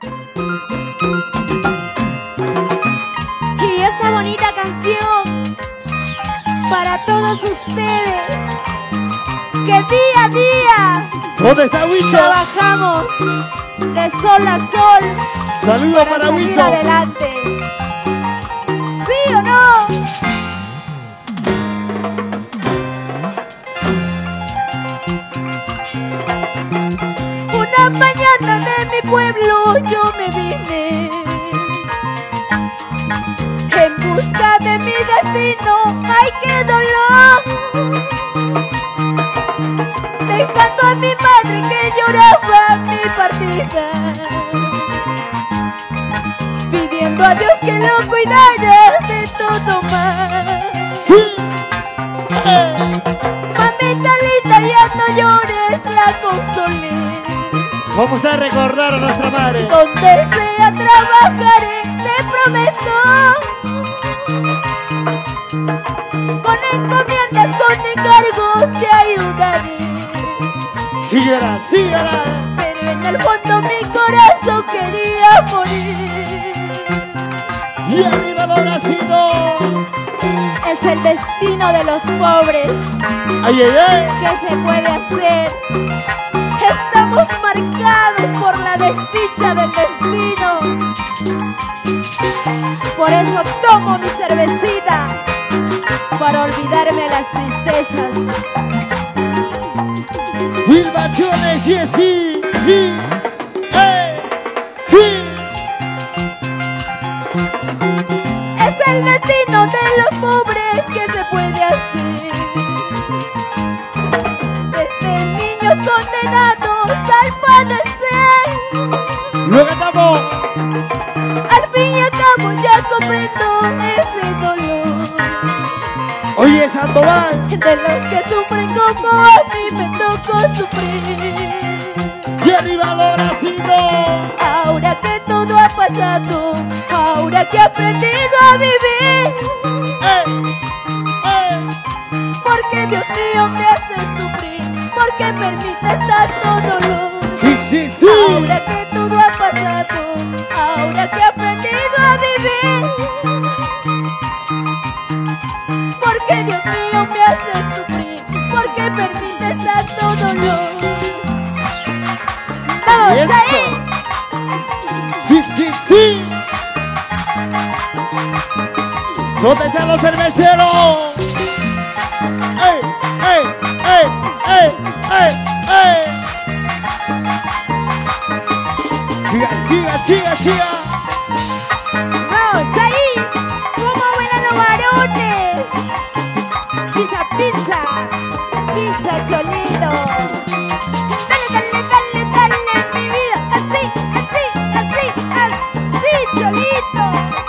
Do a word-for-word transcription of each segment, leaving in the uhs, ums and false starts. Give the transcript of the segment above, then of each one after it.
Y esta bonita canción para todos ustedes que día a día ¿dónde está Huicho? trabajamos de sol a sol. Saludos para para salir Huicho. adelante. ¿Sí o no? Una mañana de mi pueblo yo me vine en busca de mi destino. ¡Ay, qué dolor! Dejando a mi madre que lloraba mi partida, pidiendo a Dios que lo cuidara de todo mal. Sí. Eh. Mamita linda, ya no llores, la consolé. Vamos a recordar a nuestra madre. Donde sea trabajaré, te prometo. Con encomiendas, con encargos te ayudaré. Sí llorar, sí llorar. Pero en el fondo mi corazón quería morir. Y arriba lo nacido. Es el destino de los pobres. Ay, ay, ay. ¿Qué se puede hacer? Estamos marcados por la desdicha del destino. Por eso tomo mi cervecita para olvidarme las tristezas. Filmaciones, sí, sí, sí. Eh. Sí. Es el destino de los pobres, ¿qué se puede hacer? Desde niños condenados al padecer. Lo cantamos. Al fin y al cabo ya comprendo ese dolor. Oye, Sandoval. De los que sufren como a mí me tocó sufrir. Y arriba lo nacido. Ahora que todo ha pasado, ahora que he aprendido a vivir. Eh. Eh. Porque Dios mío me hace sufrir, porque permites tanto dolor. Sí, sí, sí. Ahora que todo ha pasado, ahora que he aprendido a vivir. Porque Dios mío me hace sufrir, porque permites tanto dolor. ¡Vamos Eso. ahí! Sí, sí, sí. ¿Dónde están los cerveceros? ¡Ey, ey, ey, ey, ey, ey! Siga, siga, siga, siga. ¡Vamos ahí! ¡Cómo bailan los varones! ¡Pizza, pizza! ¡Pizza, cholito! ¡Dale, dale, dale, dale, mi vida! ¡Así, así, así, así, cholito!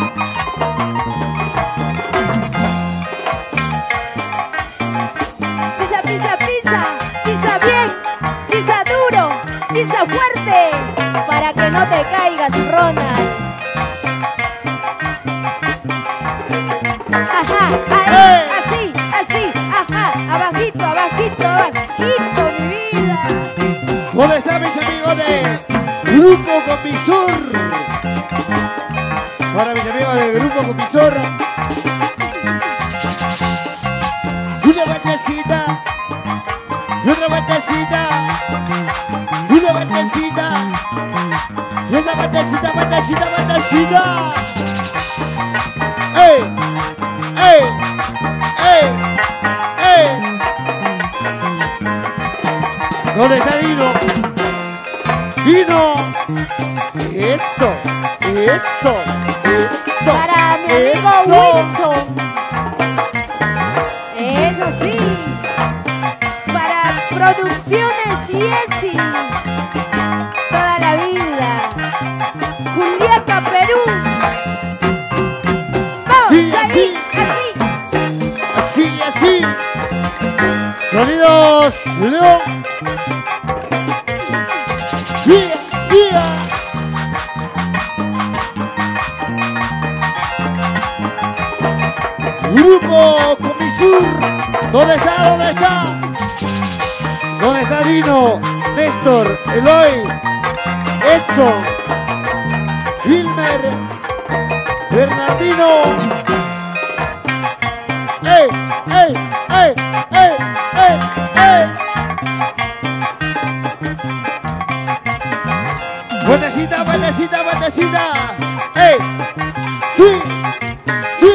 Pizza, pizza, pizza, pizza bien, pizza duro, pizza fuerte, para que no te caigas, Ronald. Ajá, ahí, así, así, ajá, abajito, abajito, abajito, mi vida. ¿Dónde están mis amigos de Grupo Comisur? Para mis amigos de Grupo Comisur. Una vueltecita. Y otra vueltecita. Una vueltecita. Y esa vueltecita, vueltecita, vueltecita. ¡Ey! ¡Ey! ¡Ey! ¡Ey! ¿Dónde está Dino? ¡Dino! ¡Eso! ¡Eso! ¡Eso! Para mi amigo ¡Eso! Wilson. Eso sí. Para Producciones Yesi. Toda la vida. Juliaca, Perú. Vamos, Sí, ahí, así. así. Así, así. Sonidos León. Sí, sí. Grupo Comisur. ¿Dónde está? ¿Dónde está? ¿Dónde está Dino? Néstor, Eloy, Edson, Wilmer, Bernardino. ¡Ey, ey, ey, ey, ey, ey! Vueltecita, vueltecita, vueltecita. ¡Ey! ¡Sí! ¡Sí!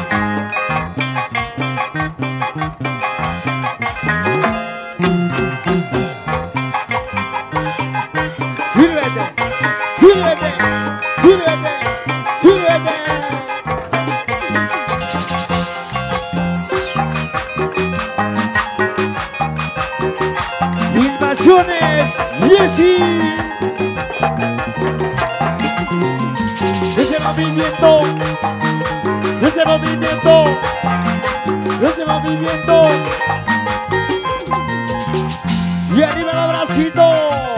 ¡Sírvete! ¡Sírvete! ¡Sírvete! ¡Sírvete! Filmaciones Jessy. Ese movimiento, ese movimiento, ese movimiento. Y arriba los bracitos.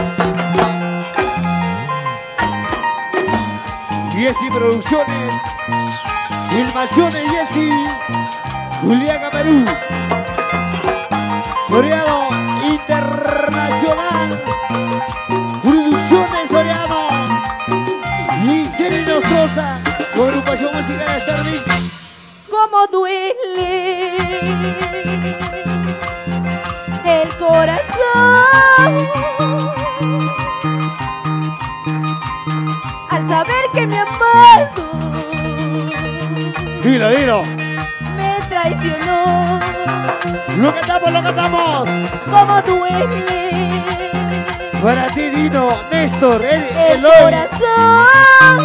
Jessy Producciones, Filmaciones Jessy, Julián Camerú, Soriano Internacional, Producciones Soriano, Giseli Nostroza, agrupación musical de Starving. Cómo duele el corazón al saber que mi amado Dilo, dilo. me traicionó. Lo cantamos, lo cantamos. Cómo duele Para ti, Dino, Néstor, el, el Eloy. corazón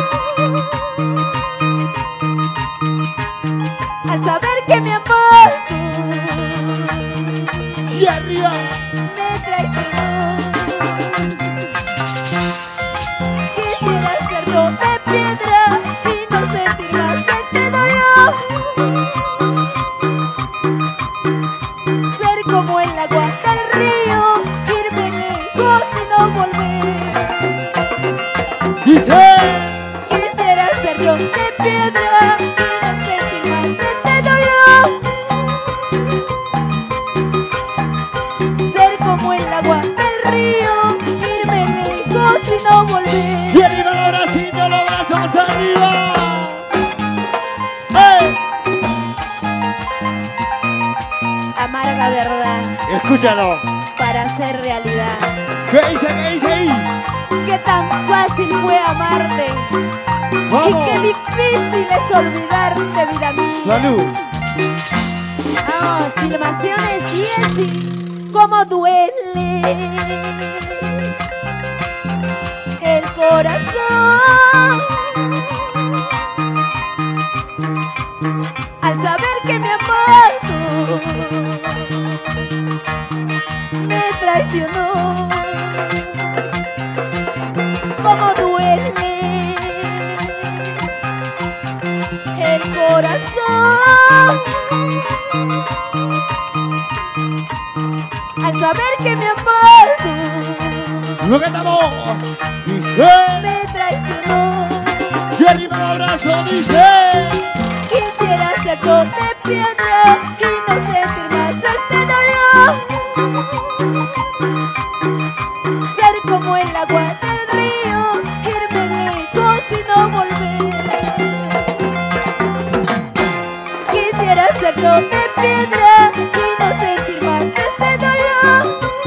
al saber que mi amado Y arriba. me traicionó. Quisiera ser yo de piedra y no sentir más este dolor. Ser como el agua del río, irme lejos y no volver. Dice. Quisiera ser yo de piedra y no sentir más este dolor. Ser como el agua del río, irme lejos y no volver. Y arriba los bracitos, los brazos arriba. ¡Ey! Amarga verdad Escúchalo. para ser realidad. ¿Qué dice? ¿Qué dice ahí? Qué tan fácil fue amarte y Vamos. qué difícil es olvidarte, vida mía. Salud. Vamos, Filmaciones Jessy, cómo duele el corazón al saber que mi amado me traicionó. Cómo duele el corazón al saber que mi amado Lo cantamos. Dice. me traicionó. Y arriba los brazos. Dice. Quisiera ser yo de piedra y no sentir más este dolor. Ser como el agua del río, irme lejos y no volver. Quisiera ser yo de piedra y no sentir más este dolor.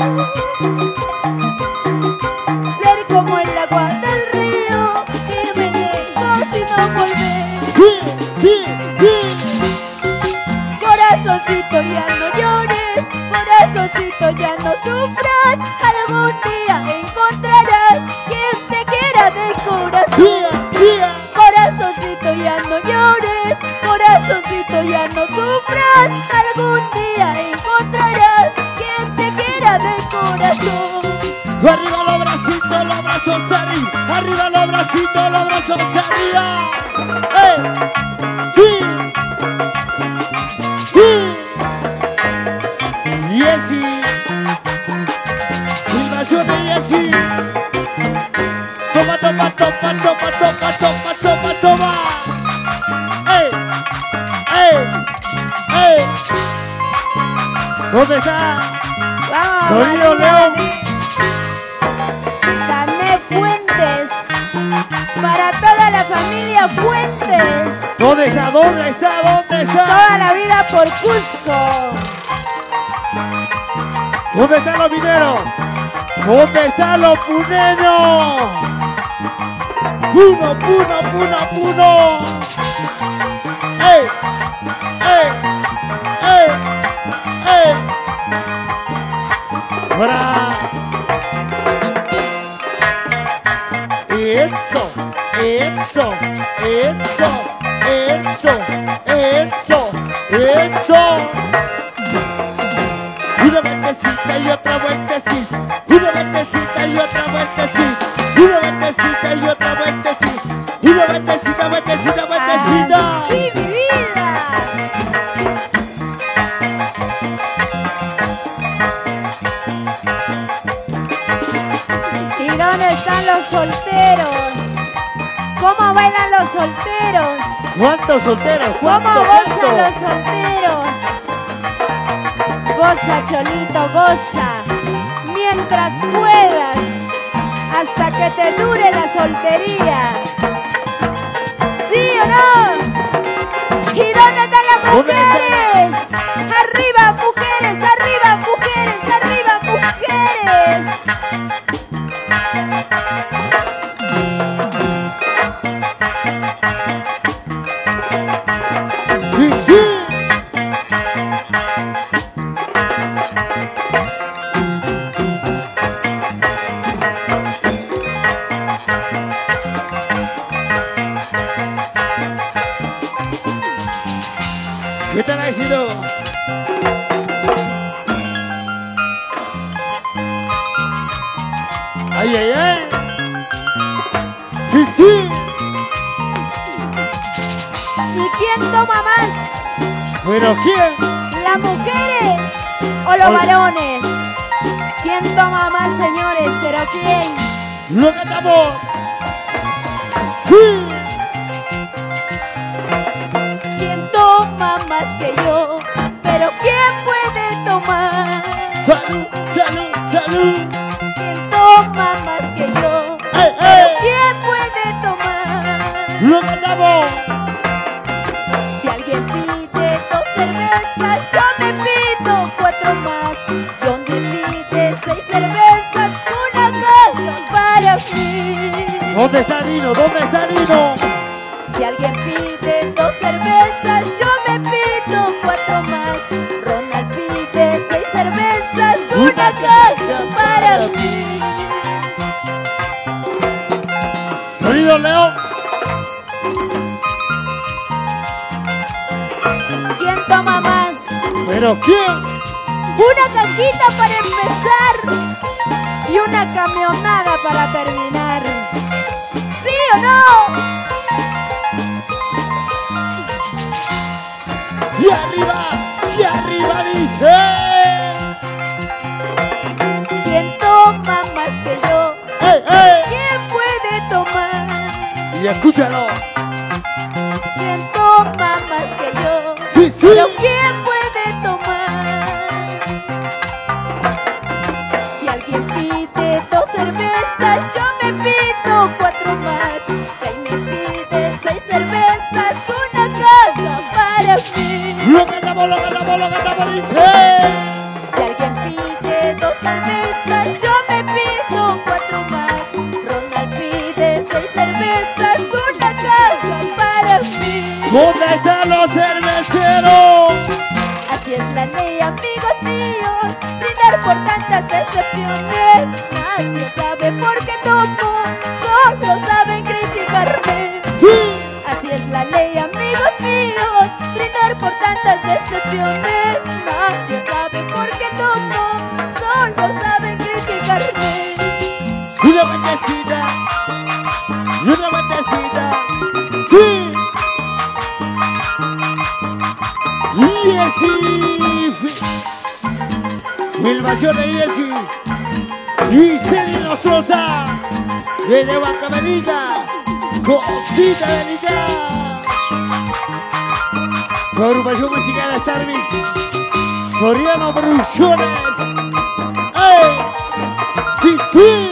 Ser como el agua del río, irme lejos y no volver. Sí, sí, sí. Corazoncito, ya no llores, corazoncito, ya no sufras. Algún día encontrarás quien te quiera de corazón. Siga, siga. Corazoncito, ya no llores, corazoncito, ya no sufras. Algún día encontrarás quien te quiera de corazón. Arriba los bracitos, los brazos arriba. Arriba los bracitos, los brazos arriba. ¡Eh! ¡Sí! ¡Sí! Jessy. Filmaciones Jessy. Toma, toma, toma, toma, toma, toma, toma, toma. ¡Eh! ¡Eh! ¡Eh! ¿Dónde está? Vamos, Sonido María. León. Cané Fuentes para por Cusco. ¿Dónde están los mineros? ¿Dónde están los puneños? Puno, puno, puno, puno. ¡Ey! ¡Ey! ¡Ey! ¡Ey! ¡Ahora! Eso, eso, eso, eso, eso, eso. Una vueltecita y otra vueltecita, una vueltecita y otra vueltecita, una vueltecita y otra vueltecita, una vueltecita, vueltecita, vueltecita. ¡Sí, mi vida! ¿Y dónde están los solteros? ¿Cómo bailan los solteros? ¿Cuántos solteros? ¿Cómo ¿Cuántos? gozan ¿Cuántos? los solteros? Goza, Cholito, goza, mientras puedas, hasta que te dure la soltería. ¿Sí o no? ¿Y dónde están las ¿Dónde mujeres? ¡Arriba, mujeres! ¡Arriba, mujeres! ¡Arriba, mujeres! Sí, sí. ¿Qué tal ha sido? ¡Ay, ay, ay! ¡Sí, sí! ¿Y quién toma más? ¿Pero quién? ¿Las mujeres o los Hola. varones? ¿Quién toma más, señores? ¿Pero quién? ¡Lo cantamos! ¡Sí! ¿Quién toma más que yo? ¿Pero quién puede tomar? ¡Salud, salud, salud! ¿Quién toma más que yo? ¡Ey, ¿Pero ey! quién puede tomar? ¡Lo cantamos! Si alguien pide dos cervezas, yo me pido cuatro más. John pide seis cervezas, una caja para mí. ¿Dónde está Dino? ¿Dónde está Dino? Si alguien pide dos cervezas, yo me pido cuatro más. Ronald pide seis cervezas, una caja para mí. ¡Sonido León! ¿Quién toma más? ¿Pero quién? Una cajita para empezar y una camionada para terminar. ¿Sí o no? ¡Y arriba! ¡Y arriba dice! ¿Quién toma más que yo? ¡Ey, ey! ¿Quién puede tomar? Y escúchalo. ¿Quién toma más que yo? ¡Sí, sí! ¿Pero quién puede tomar? Si alguien pide dos cervezas, yo me pido cuatro más. Jaime pide seis cervezas, una caja para mí. ¡Lo cantamos, lo cantamos, lo cantamos! Dice. Si alguien pide dos cervezas, yo me pido cuatro más. Ronald pide seis cervezas, una caja para mí. ¿Dónde están los cerveceros? Así es la ley, amigos míos, brindar por tantas decepciones. Nadie sabe por qué tomo, solo saben criticarme. ¡Sí! Así es la ley, amigos míos, brindar por tantas decepciones. Nadie sabe por qué tomo, solo saben criticarme. Una vueltecita. Y una vueltecita. ¡Sí! Y así. Filmación de Iesi. Y Celi Nostroza. Desde Huancavelica. Cosita delicada. La agrupación musical Star Mix. Soriano Producciones. ¡Ey! ¡Sí, sí!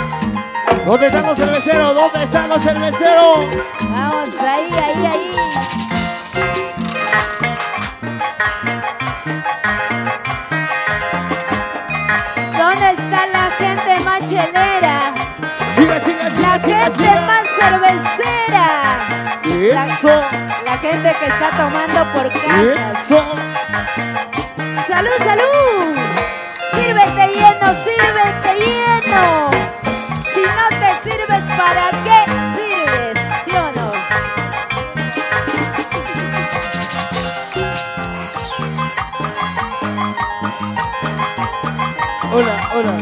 ¿Dónde están los cerveceros? ¿Dónde están los cerveceros? Vamos, ahí, ahí, ahí. gente más cervecera. La, Eso. la gente que está tomando por cajas. Eso. ¡Salud, salud! ¡Sírvete lleno, sírvete lleno! Si no te sirves, ¿para qué sirves? ¿Sí o no? Hola, hola.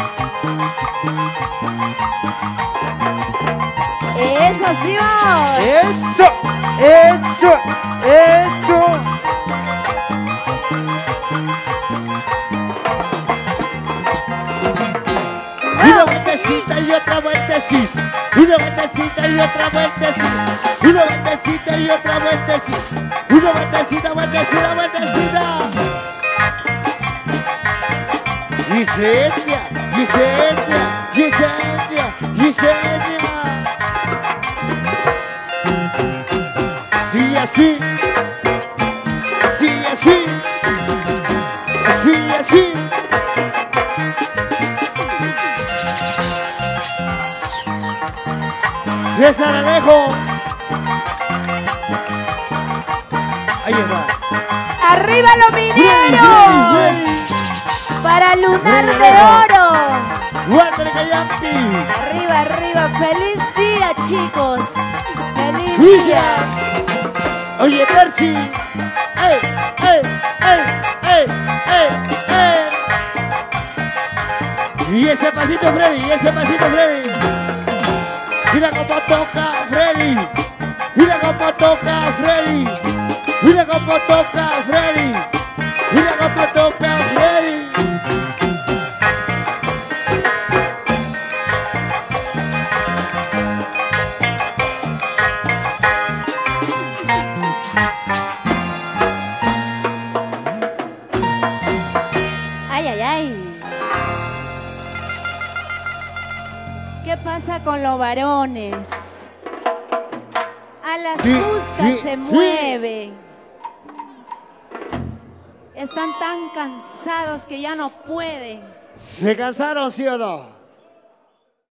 ¡Eso sí, vamos! Eso. Eso. Eso. Una vueltecita y otra vueltecita. Una vueltecita y otra vueltecita. Una vueltecita y otra vueltecita. Una vueltecita, vueltecita, vueltecita. Yesenia, Yesenia, Yesenia, Yesenia. Sí, así. Sí, así. Así, así. César Alejo. Ahí está. ¡Arriba los mineros! ¡Para lunar de oro! Walter Callampi. Arriba, arriba. ¡Feliz día, chicos! ¡Feliz Villa. día! Oye, Percy. ¡Ey, ey, ey, ey, ey, ey! Y ese pasito, Freddy, y ese pasito, Freddy. Mira cómo toca Freddy. Mira cómo toca Freddy. Mira cómo toca Freddy. Mira cómo toca Freddy. ¡Ay, ay, ay! ¿Qué pasa con los varones? A las Sí, justas sí, se sí. mueven. Están tan cansados que ya no pueden. ¿Se cansaron, sí o no?